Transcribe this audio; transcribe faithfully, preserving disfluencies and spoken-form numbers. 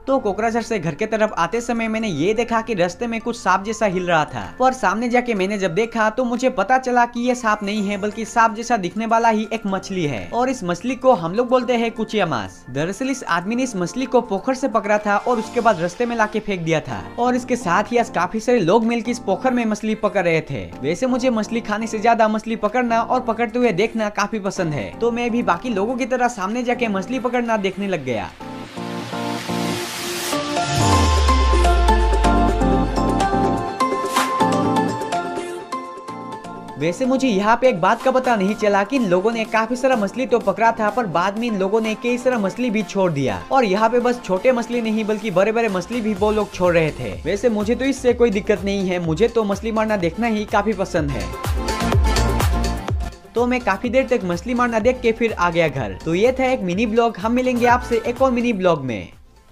तो कोकराझार से घर के तरफ आते समय मैंने ये देखा कि रास्ते में कुछ सांप जैसा हिल रहा था, पर सामने जाके मैंने जब देखा तो मुझे पता चला कि ये सांप नहीं है बल्कि सांप जैसा दिखने वाला ही एक मछली है, और इस मछली को हम लोग बोलते हैं कुचिया मांस। दरअसल इस आदमी ने इस मछली को पोखर से पकड़ा था और उसके बाद रास्ते में लाके फेंक दिया था, और इसके साथ ही आज काफी सारे लोग मिलकर इस पोखर में मछली पकड़ रहे थे। वैसे मुझे मछली खाने से ज्यादा मछली पकड़ना और पकड़ते हुए देखना काफी पसंद है, तो मैं भी बाकी लोगों की तरह सामने जाके मछली पकड़ना देखने लग गया। वैसे मुझे यहाँ पे एक बात का पता नहीं चला कि इन लोगों ने काफी सारा मछली तो पकड़ा था, पर बाद में इन लोगों ने कई सारा मछली भी छोड़ दिया, और यहाँ पे बस छोटे मछली नहीं बल्कि बड़े बड़े मछली भी वो लोग छोड़ रहे थे। वैसे मुझे तो इससे कोई दिक्कत नहीं है, मुझे तो मछली मारना देखना ही काफी पसंद है। तो मैं काफी देर तक मछली मारना देख के फिर आ गया घर। तो ये था एक मिनी ब्लॉग, हम मिलेंगे आपसे एक और मिनी ब्लॉग में।